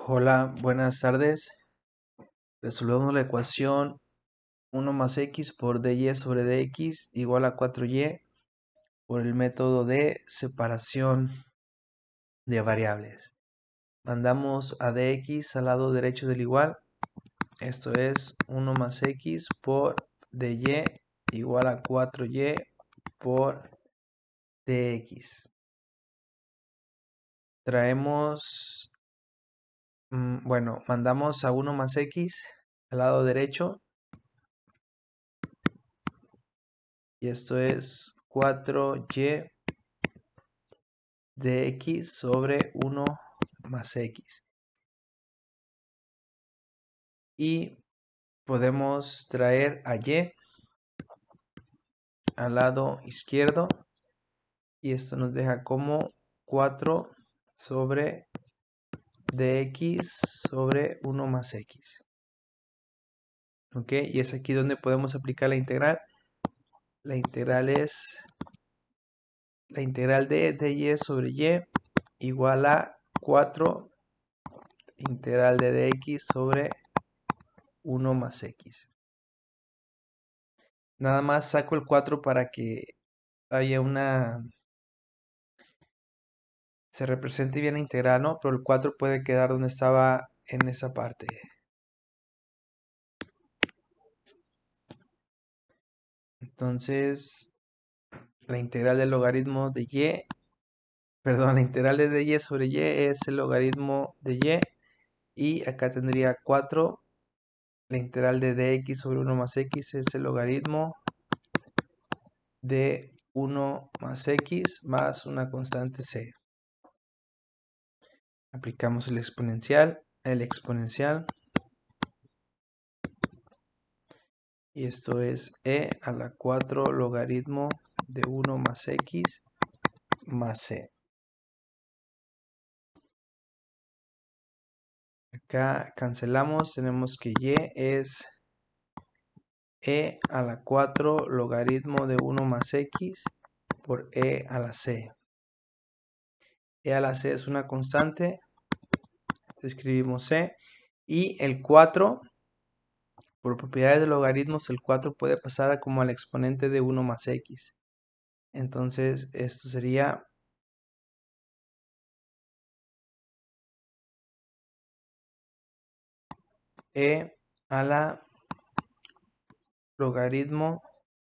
Hola, buenas tardes. Resolvemos la ecuación 1 más x por dy sobre dx igual a 4y por el método de separación de variables. Mandamos a dx al lado derecho del igual. Esto es 1 más x por dy igual a 4y por dx. Traemos, mandamos a 1 más x al lado derecho. Y esto es 4y de x sobre 1 más x. Y podemos traer a y al lado izquierdo. Y esto nos deja como 4 sobre dx sobre 1 más x. ¿Ok? Y es aquí donde podemos aplicar la integral. La integral es la integral de dy sobre y igual a 4 integral de dx sobre 1 más x. Nada más saco el 4 para que haya se represente bien la integral, ¿no? Pero el 4 puede quedar donde estaba en esa parte. Entonces, la integral del logaritmo de y, perdón, la integral de dy sobre y es el logaritmo de y. Y acá tendría 4. La integral de dx sobre 1 más x es el logaritmo de 1 más x más una constante c. Aplicamos el exponencial. Y esto es e a la 4 logaritmo de 1 más x más c. Acá cancelamos, tenemos que y es e a la 4 logaritmo de 1 más x por e a la c. E a la c es una constante, escribimos c, y el 4, por propiedades de logaritmos, el 4 puede pasar como al exponente de 1 más x. Entonces, esto sería e a la logaritmo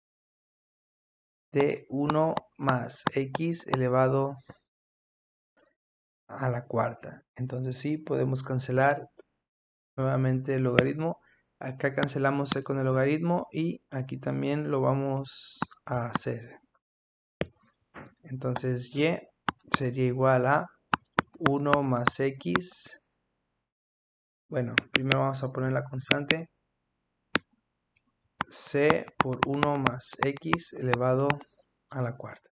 de 1 más x elevado a la cuarta. Entonces sí, podemos cancelar nuevamente el logaritmo. Acá cancelamos c con el logaritmo y aquí también lo vamos a hacer. Entonces y sería igual a 1 más x. Bueno, primero vamos a poner la constante c por 1 más x elevado a la cuarta.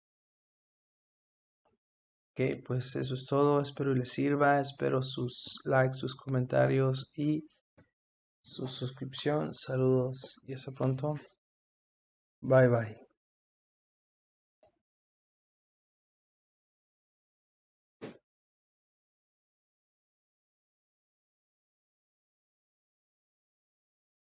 Ok, pues eso es todo. Espero les sirva. Espero sus likes, sus comentarios y su suscripción. Saludos y hasta pronto. Bye bye.